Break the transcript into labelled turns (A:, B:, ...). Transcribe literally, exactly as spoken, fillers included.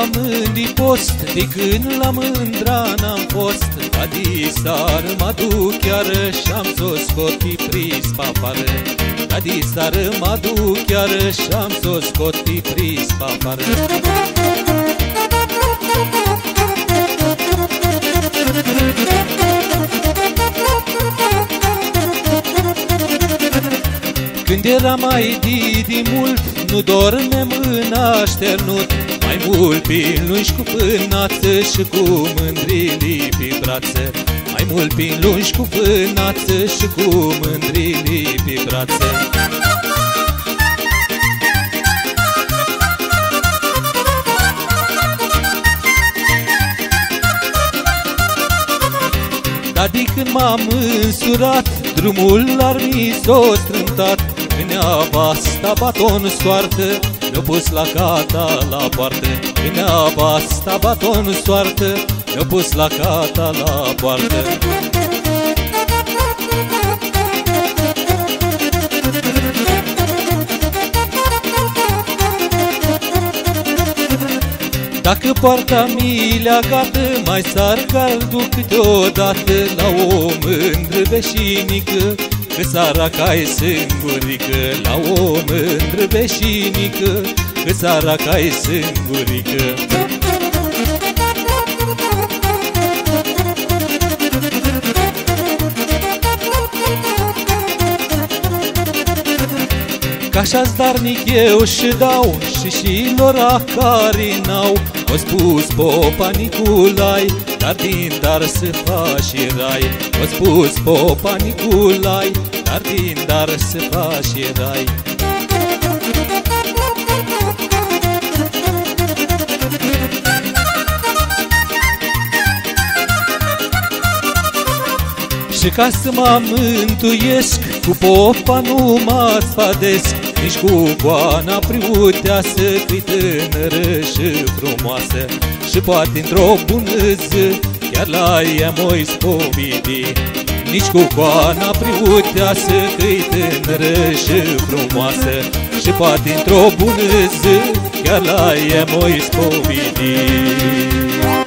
A: m-am îndipost, de când la mândra n-am fost. La disară mă duc iară și-am s-o scot pe prispa afară. La disară mă duc iară și-am s-o scot pe prispa afară. Când era mai de mult, nu dormem în așternut. Mai mult prin lungi cu pânață și cu mândrilii pe brață. Mai mult prin lungi cu pânață și cu mândrilii pe brață. Dar de când m-am însurat, drumul l-armii s-o strântat. În aba asta baton soartă, mi-o pus la cata la poartă. În aba asta baton soartă, mi-o pus la cata la poartă. Dacă poarta mi leagată, mai sar caldul câteodată la o mândră veșinică, că săraca-i singurică. La o mândră veșinică, că săraca-i singurică. Ca-și-ați darnic eu și dau și și lor care n-au. O spus popa Niculai, dar din dar se face rai. O spus popa Niculai, dar din dar se face rai. Și ca să mă mântuiesc, cu popa nu mă sfadesc. Nici cu goana priuteasă, că-i tânără și frumoasă. Și poate într-o bună zi chiar la ea m-o-i spovedi. Nici cu goana priuteasă, că-i tânără și frumoasă. Și poate într-o bună zi chiar la ea m-o-i spovedi.